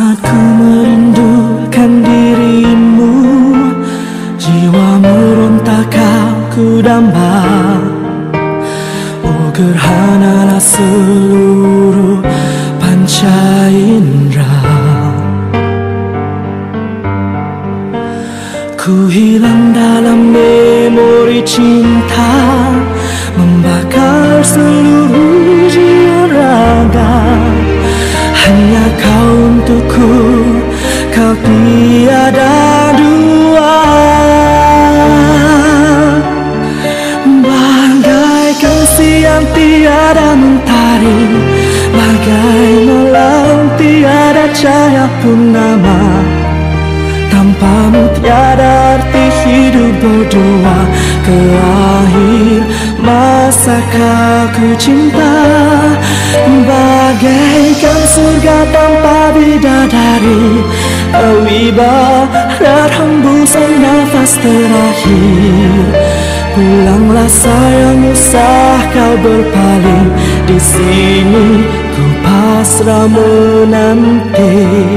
Saat ku merindukan dirimu, jiwa merontak aku damba. Oh gerhanalah seluruh panca indera. Ku hilang dalam memori cinta, membakar seluruh jiwa raga. Hanya kau untukku, kau tiada dua. Bagaikan siang tiada mentari, bagai malam tiada cahaya purnama. Tanpamu tiada arti hidup berdua. Ke akhir masa ku cinta, bagaikan surga tanpa bidadari. Kau ibarat hembusan nafas terakhir. Pulanglah sayang, usah kau berpaling. Di sini ku pasrah menanti.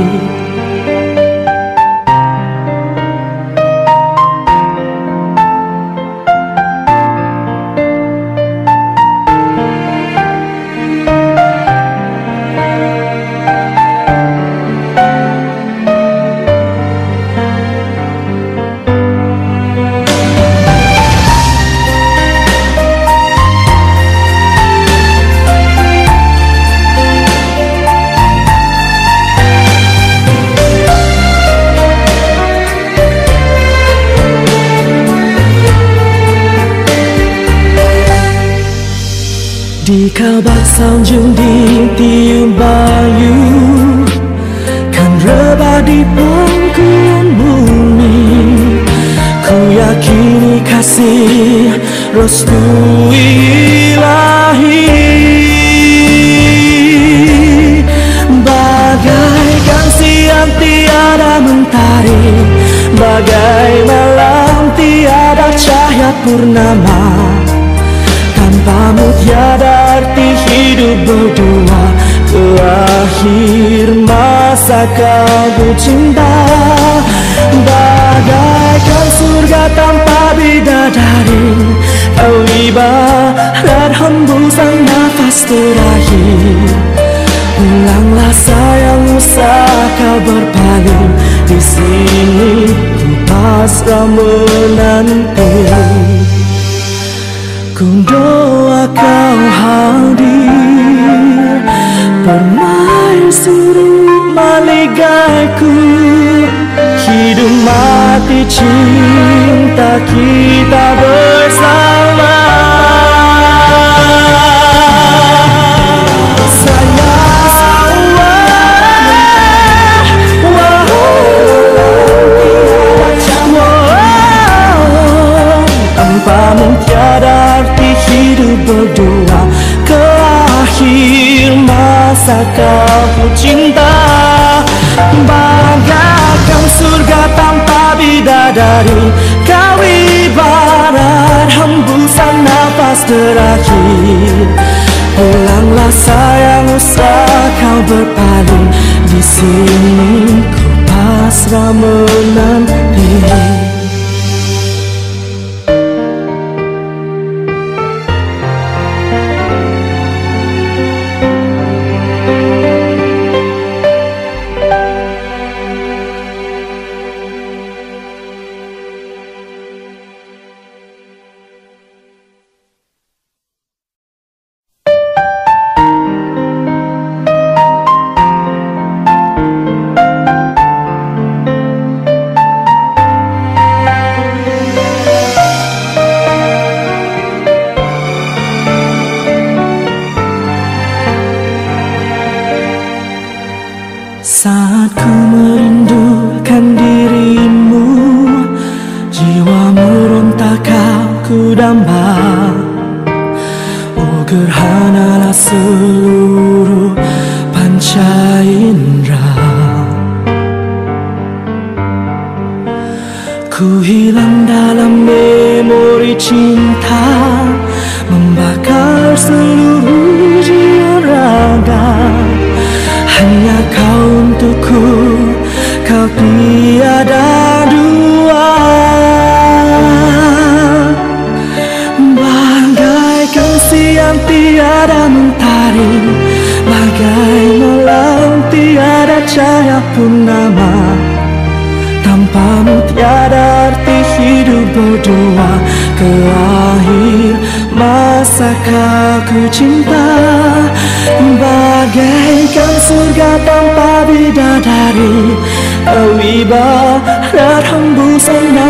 Di kabak salju di tiup bayu, kan rebah di pangkuan bumi. Ku yakini kasih restu ilahi. Bagaikan siang tiada mentari, bagai malam tiada cahaya purnama. Tanpamu tiada arti hidup berdua. Ke akhir masa ku cinta, bagaikan surga tanpa bidadari. Kau ibarat hembusan nafas terakhir. Pulanglah sayang, usah kau berpaling. Di sini ku pasrah menanti. Ku doa kau hadir, permaisuri maligaiku. Hidup mati cinta kita bersama. Tanpamu tiada arti hidup berdua. Ke akhir masa ku cinta, bagaikan surga tanpa bidadari. Kau ibarat hembusan nafas terakhir. Pulanglah sayang, usah kau berpaling. Di sini ku pasrah menanti. Saat ku merindukan dirimu, jiwa merontak aku damba. Oh gerhanalah seluruh panca indera. Ku hilang dalam memori cinta, membakar seluruh jiwa raga. Hanya kau untukku, akhir masa ku cinta, bagaikan surga tanpa bidadari, wibawa hembusan